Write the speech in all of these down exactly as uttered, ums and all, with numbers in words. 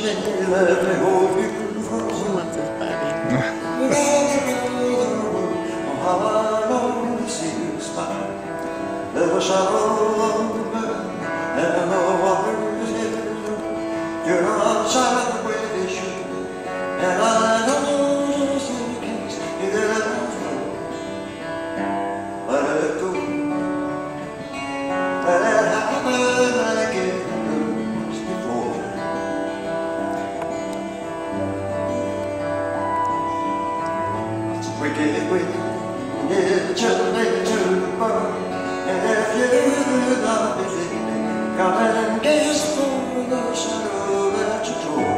me, let me hold you close. What's his body? How I long to see you smile. There's a shadow on the moon, and the water is hidden. You're not shy the way they should, and I know just in case you get out of flow. Let it go. Let it happen like it was before. It's a wicked way. It's just make to burn. And if you love me lately, come and gaze for the shadow that you tore.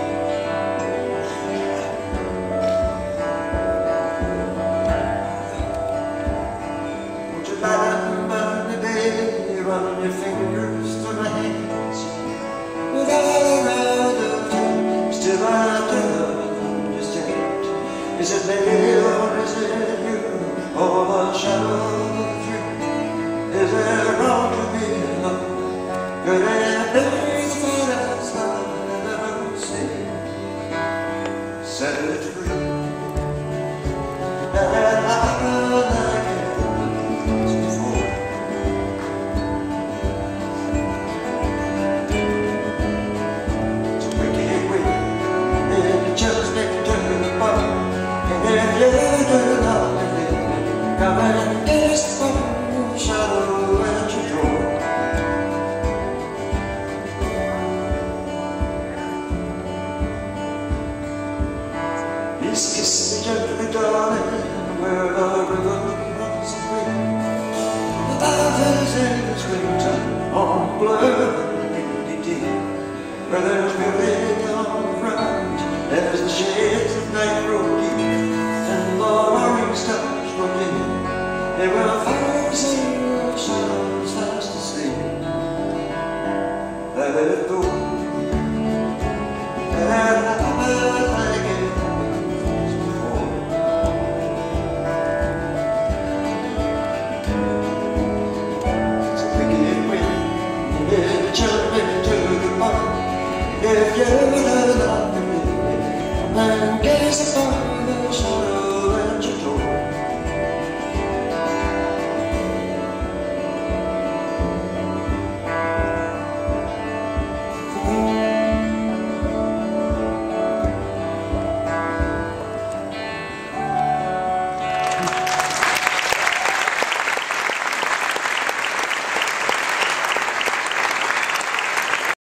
Won't you lie by me, baby, run your fingers through my hands. Without a rather time, still I don't understand. Is it me or is it you? Oh, the shadow of the tree. Is it wrong to be in love? Could it be the finest love I've ever seen? Set it free. Let it happen like it was before. It's a wicked way. It just ain't turned apart. And if you do love me, come and kiss the shadow that you draw. Please kiss me gently, darling, where the river runs away. The path is in the springtime, on blurred windy day, where there's beauty on the front, there's the shades of night grow deep, and the roaring stars look in. They will find the shadows fast asleep. Let it go. Let it happen like it was before. It's a wicked wind, it chilled me to the bone. If you love me, and gaze upon